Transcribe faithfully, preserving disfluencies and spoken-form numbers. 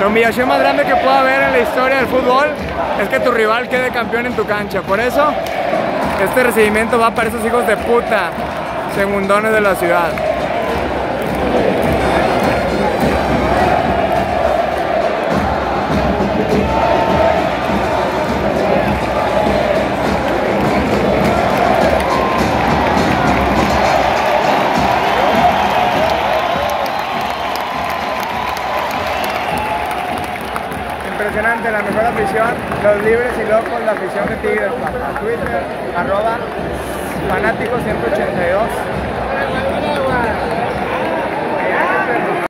La humillación más grande que pueda haber en la historia del fútbol es que tu rival quede campeón en tu cancha. Por eso, este recibimiento va para esos hijos de puta segundones de la ciudad. Impresionante, la mejor afición, los libres y locos, la afición de Tigres. A Twitter, arroba fanático ciento ochenta y dos.